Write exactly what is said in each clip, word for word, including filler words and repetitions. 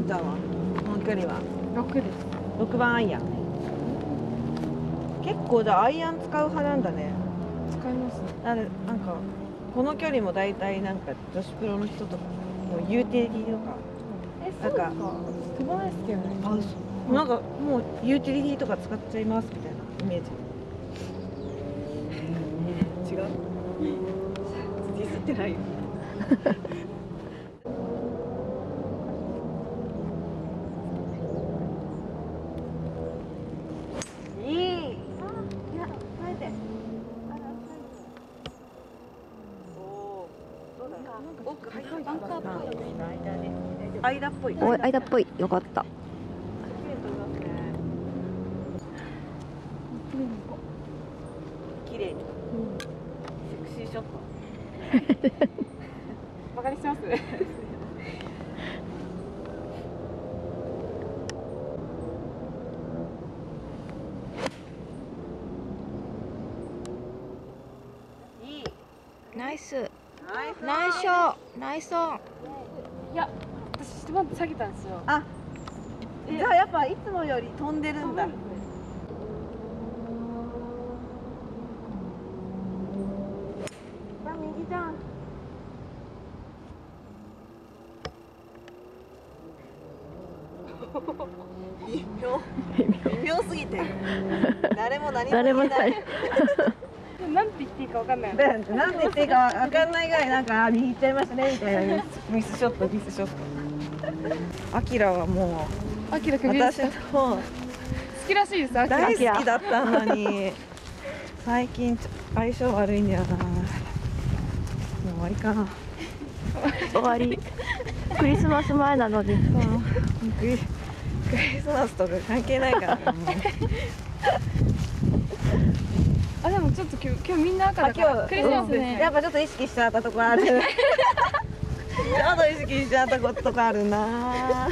んちゃんはこの距離はろくです。 ろくばんアイアン。結構じゃあアイアン使う派なんだね。 使いますね。 なんでなんかこの距離もだいたいなんか女子プロの人とかもうユーティリティとかえ、そうなんかか。飛ばないですけどね。 あそうなんかもうユーティリティとか使っちゃいますみたいなイメージ。違う？ディスってないよ。いい。いや、耐えて。おお。そうだ。奥入ってバンカーっぽい。間っぽい。 おい、間っぽい。よかった。 綺麗に。セクシーショット。 バカにしてます。 いい。 ナイス。 ナイス。 ナイスショー。ナイスオン。 いや、私一番下げたんですよ。 あ、じゃあやっぱいつもより飛んでるんだ。右じゃん。微妙。微妙すぎて。誰も何も言えない。 なんて言っていいかわかんない。 で、なんて言っていいかわかんないぐらいなんか右行っちゃいましたねみたいなミスショットミスショット。アキラはもうアキラくんです私の好きらしいです。アキラ。 大好きだったのに最近相性悪いんだよな。もう終わりかな。 終わり。クリスマス前なのに。 クリ、クリスマスとか関係ないから。もうあ、でもちょっと今日今日みんな赤だからクリスマスですね。 やっぱちょっと意識しちゃったとこある。ちょっと意識しちゃったことかあるな。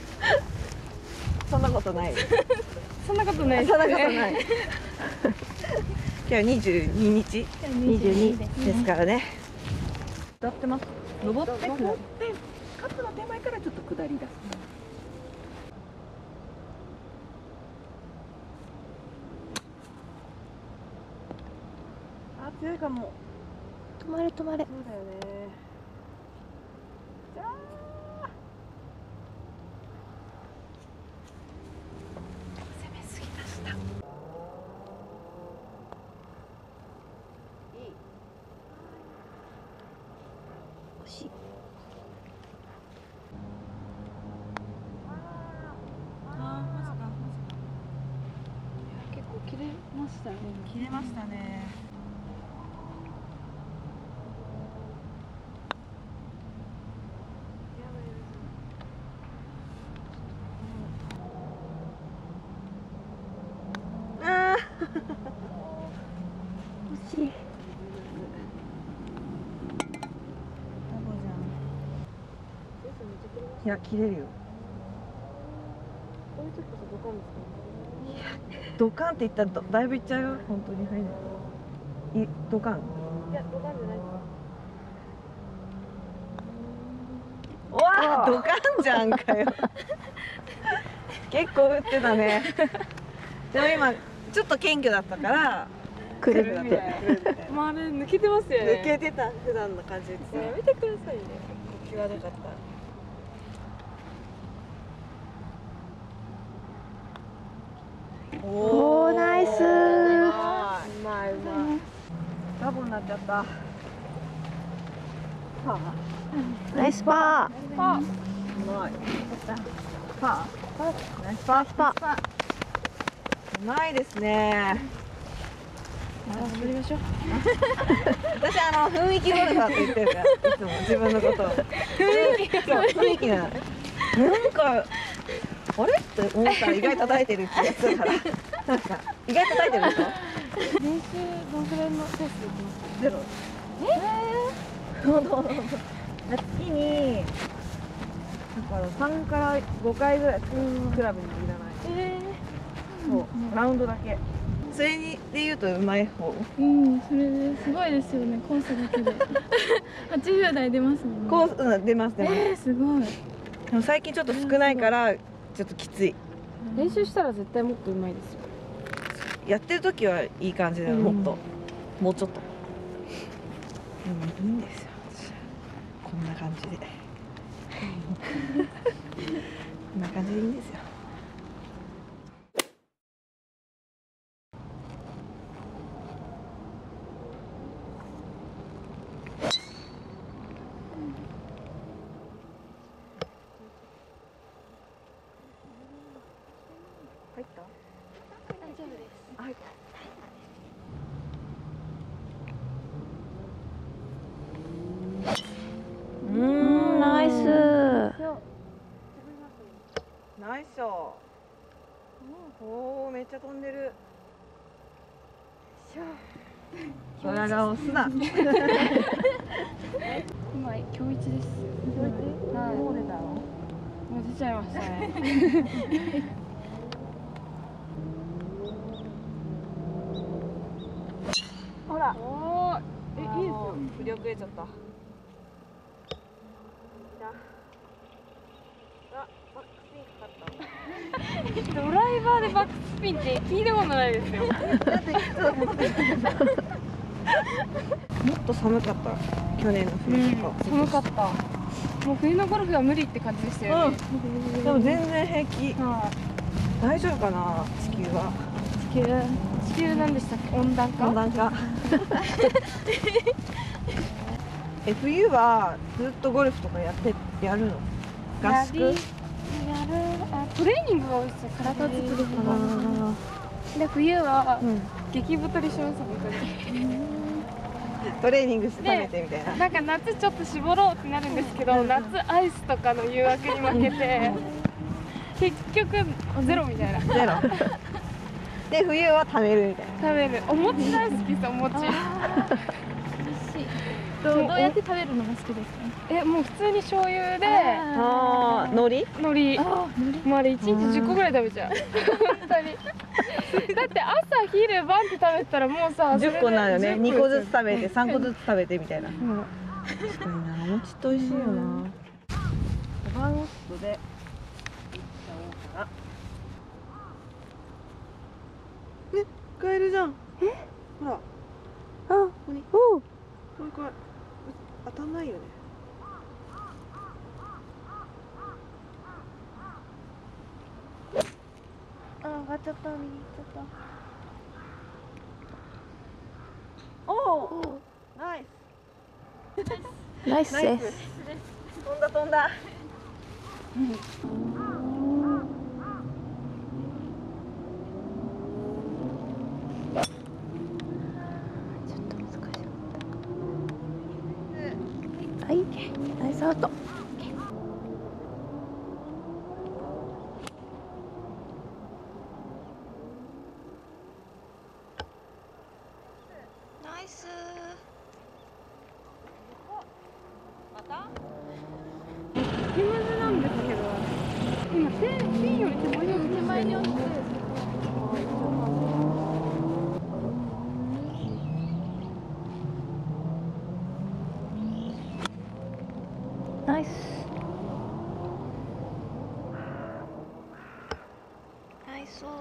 そんなことない。 そんなことないです。 そんなことない。今日はにじゅうににち二十二。 ですからね。 下ってます。登って登ってカップの手前からちょっと下り出す。あ、強いかも。 止まれ止まれ。 そうだよね。じゃあ。攻めすぎました。いい。 惜しい。 ああ、マジか、マ結構切れましたね。 ジか。切れましたね。ああ。 惜しい。 いや、切れるよ。 こういう時こそドカンですか。 ドカンって言ったらどだいぶいっちゃうよ。本当に入る。い、ドカン。 いや、ドカンじゃないですか。 うわあ、ドカンじゃんかよ。結構打ってたね。でも今ちょっと謙虚だったからくるって。 まあ、あれ抜けてますよね。 抜けてた普段の感じでさ。 やめてくださいね。 際どかった。 おお、ナイスー。 うまいうまい。ダボになっちゃった。はあ、 ナイスパー。 あ、 うまい。パー。ナイスパー。 パー。 うまいですね。 戻りましょう。 私あの雰囲気ゴルファーって言ってるから、いつも自分のことを。雰囲気、そう雰囲気なの。なんかあれって思ったら意外と叩いてるってやつだから。なんか意外と叩いてるでしょ。 練習どのくらいのペースでいきますか。 ゼロ。え？ほんとほんとほんと。月にだからさんからごかいぐらいクラブにいらない。 えそうラウンドだけ。それにで言うとうまい方。 えー、うん、それですごいですよね。コースだけではちじゅうだい出ますもんね。 コース、うん、出ます出ます。 えー、すごい。 でも最近ちょっと少ないからちょっときつい。 練習したら絶対もっと上手いですよ。 やってる時はいい感じだよ、 うんもっともうちょっと。うん、いいんですよ私こんな感じでこんな感じでいいんですよ。入った？ 大丈夫です。 入った。うーん、 ナイス。 ナイスショー。おお、めっちゃ飛んでる。ドヤ顔すな。 今今日一です。はい。 もう出たの？ もう出ちゃいましたね。 ほら。 おお、え、いいですよ。 振り遅れちゃった。 ドライバーでバックスピンって聞いたことないですよ。 もっと寒かった去年の冬とか、 うん、寒かった。もう冬のゴルフは無理って感じでしたよね。 うん、でも全然平気。 は大丈夫かな地球は。 い。地球地球なんでしたっけ、温暖化。 温暖化。え、冬はずっとゴルフとかやってやるの？合宿？ やりやる、あ、トレーニングが多いですよ。体作りとか。で冬は、 うん、 激太りします本当に。 トレーニングして食べてみたいな。 なんか夏ちょっと絞ろうってなるんですけど、夏アイスとかの誘惑に負けて結局ゼロみたいな。 ゼロ。で冬は食べるみたいな。 食べる。お餅大好きです。お餅。 美味しい。どうどうやって食べるのが好きですか？ え、もう普通に醤油でああ、海苔？ 海苔。 あ、海苔。 もうあれ一日じゅっこぐらい食べちゃう。本当に。だって朝昼晩って食べたらもうさ、 十個なるよね。二個ずつ食べて、三個ずつ。 つ食べてみたいな。確かにな、お餅って美味しいよな。カバンオットで。ね、カエルじゃん。え？ほら。 あ、 ここに。 おお。 これこれ。当たんないよね。 あ、上がっちゃった、右行っちゃっおお。ナイス。 た。ナイスです。 飛んだ飛んだ。 ちょっと難しかった。はい、ナイスアウト。ナイス。 気まずなんですけど、今ピンより手前に手前に落ちて。ナイス。ナイスオン。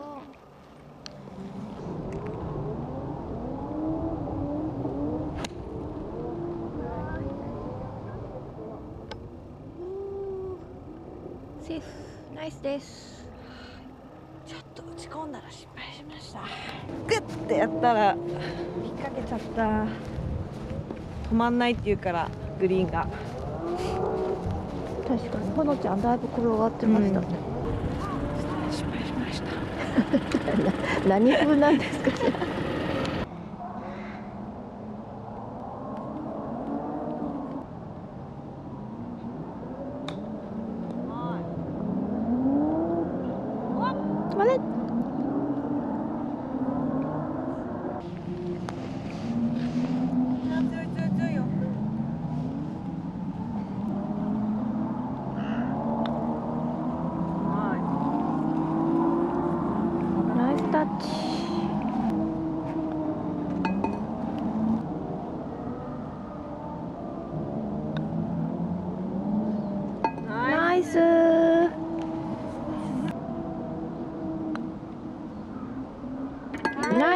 セーフ。ナイスです。 ちょっと打ち込んだら失敗しました。グッてやったら引っ掛けちゃった。止まんないっていうからグリーンが。 確かにほのちゃんだいぶ転がってましたね。 失敗しました。 何風なんですか？あれ？ 強い強い強いよ。 ナイスタッチ。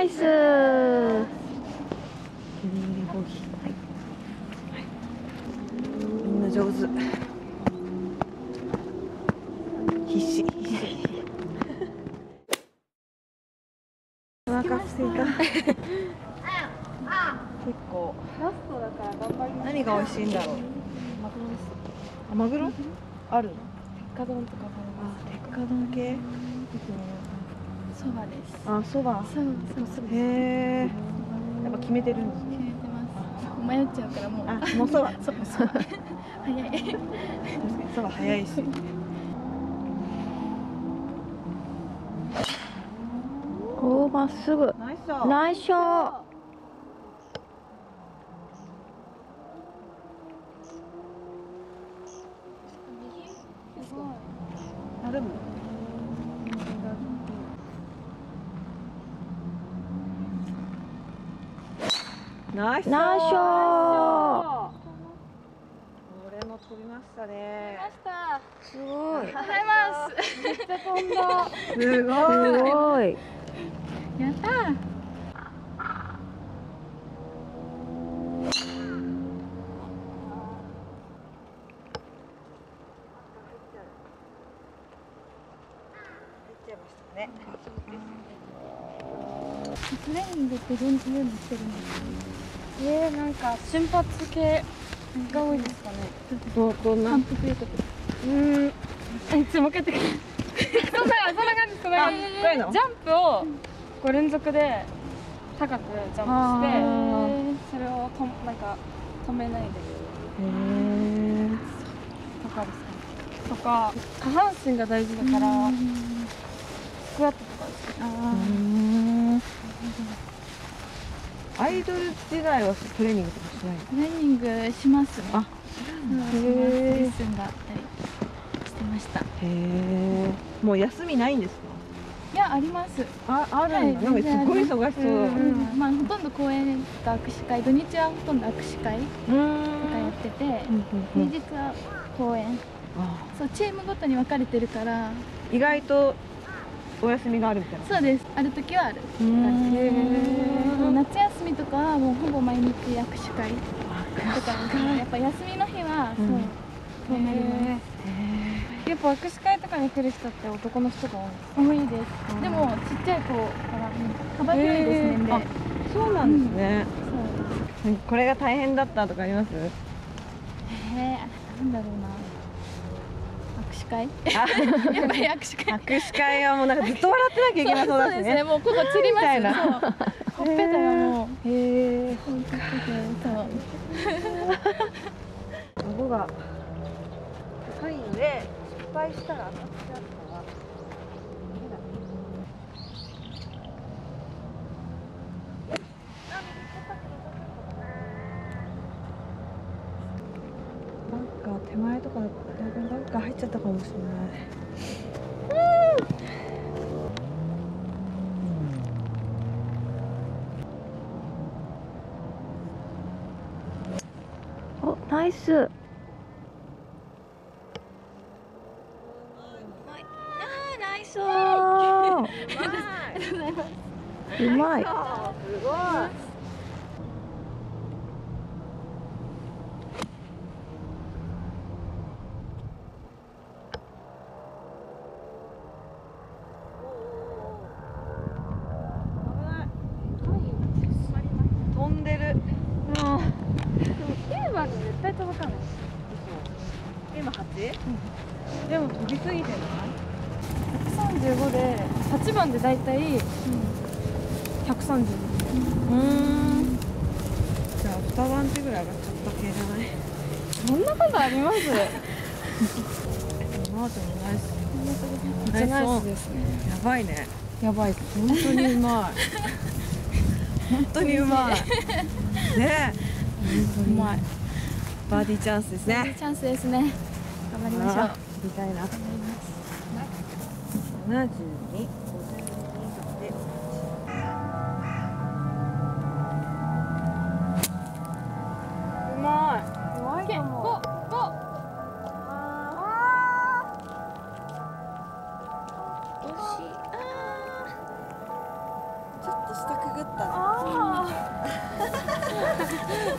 ス。 ギリギリボギー。はい。みんな上手。必死必死。お腹すいた。結構。 ラストだから頑張ります。 何が美味しいんだろう。あ、マグロ？あるの？ 鉄火丼とかもあ、鉄火丼系？ そばです。 あ、そば。 そうそうそう。 へえ。やっぱ決めてるんです。 決めてます。迷っちゃうからもう。 あ、もうそば。 そうそう。早い。 確かにそば早いし。 おー、まっすぐ。 ナイスショット。 ナイスショー。 あ、でも。ナイスショット。 ナイスショー。 これも飛びましたね。 ました。 すごい。 ありがとうございます。めっちゃ飛んだ。 すごい。 すごい。 やったー。 ね、 トレーニングってどんな風にしてるんですか？えー、なんか瞬発系が多いですかね。 どどんな？ 反復横跳び。うーん。いつも帰ってくる。そんなそんな感じですかね。 あ、そういうの？ ジャンプをこう連続で高くジャンプして、それをとなんか止めないで。 へえ。 とかですかね。とか下半身が大事だから。スクワットとかですか。あアイドル時代はトレーニングとかしないの？ トレーニングしますね。 あ、 レッスンがあったりしてました。へえ。もう休みないんですか？ いや、あります。 あ、あるんだ。なんかすごい忙しそう。 まあほとんど公演が握手会、土日はほとんど握手会とかやってて、平日は公演。そう、チームごとに分かれてるから。 意外とお休みがあるみたいな。 そうです。ある時はある。夏休みとかはもうほぼ毎日握手会とかなんで、やっぱ休みの日はそうそうなります。やっぱ握手会とかに来る人って男の人が多いです。多いです。でもちっちゃい子から幅広いです年齢。 そうなんですね。 そう。 これが大変だったとかあります？ ええ、なんだろうな。握手会？やっぱり握手会。握手会はもうなんかずっと笑ってなきゃいけなそうだしね。 そうですね。もうここつりますよね。ほっぺたがもう。 へえ。 そう。 顎が高いので失敗したら当たっちゃったら。バンカー手前とかだったらバンカー入っちゃったかもしれない。 お、ナイス。ナイスー。うまい。 すごい。飛んでる。 もうきゅうばんで絶対届かない。 今はち？でも飛びすぎてない？ ひゃくさんじゅうごではちばんでだいたいひゃくさんじゅうご。うん。 じゃあにばん手ぐらい上がっちゃった系じゃない？ そんなことあります？ マートもナイス。 めっちゃナイスですね。 やばいね。 やばい。 本当にうまい。本当にうまい。ね。 うまい。 バーディーチャンスですね。 チャンスですね。頑張りましょう。 みたいな。七十二、五十二で。うまい。うまいと思う。 ご、ご。 ちょっと下くぐっ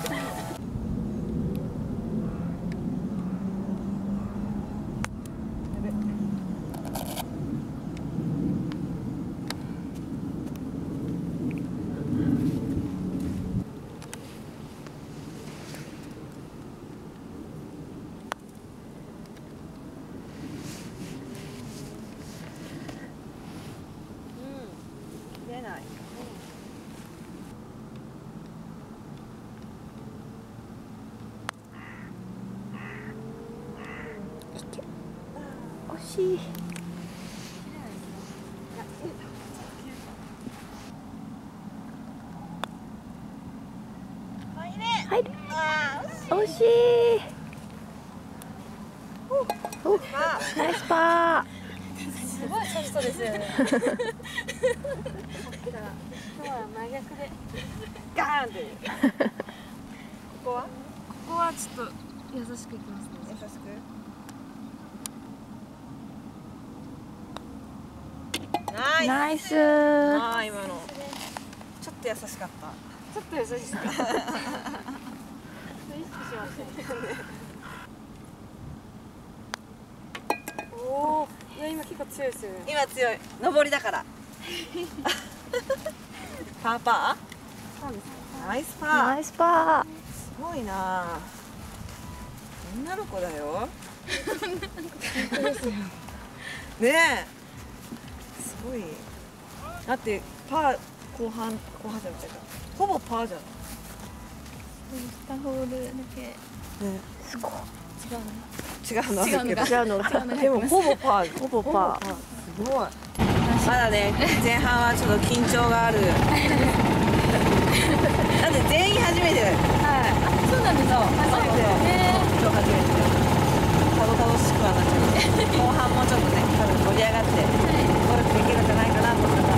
出ない。 惜しい。入る。惜しい。お、ナイスパすごいソフトですよね。今日は真逆で。 ガーンって。ここは？ ここはちょっと優しくいきますね。 優しく。ナイス。 ナイス。 ああ、今の。ちょっと優しかった。 ちょっと優しいですか。意識しますね。おお、いや今結構強いですよね。 今強い。上りだから。パーパそうですね。 ー。ナイスパー。 ナイスパすごいな。女の子だよ。ねえ。すごい。だってパー後半後半じゃなくてほぼパーじゃん。 二ホールだけね。 ー。すごい。 違うのあるけど。 違うのが。 でもほぼパー。 ほぼパー。 すごい。まだね、前半はちょっと緊張がある。だって全員初めてだよ。 はい。あ、そうなんですか。 初めて。今日初めて。たどたどしくはなっちゃう。後半もちょっとね、多分盛り上がってゴルフできるんじゃないかなと思います。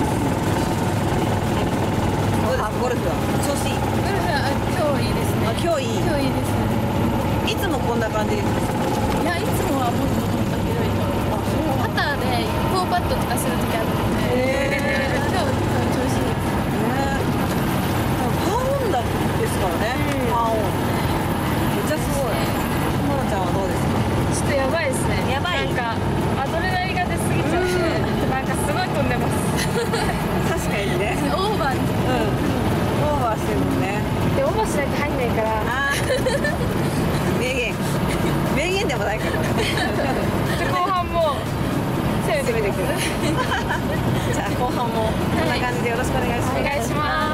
どうですか、ゴルフは調子いい？ ゴルフは今日いいですね。 あ、今日いい。 今日いいですね。 いつもこんな感じですか？ いや、いつもはもっともっと広いと思う。パターでフォーパットとかするときあるので、今日今日調子いいです。 ね。パーオンだですからね。パーオン。めっちゃすごい。モナちゃんはどうですか？ ちょっとやばいですね。 やばい。 なんかアドレナリンが出すぎちゃって、なんかすごい飛んでます。 確かにね。 オーバーに。 うん。オーバーしてるもんね。 でオーバーしなきゃ入んないから。 あー名言。名言でもないからこれ。 後半も攻めてくる。 じゃあ後半もこんな感じでよろしくお願いします。 お願いします。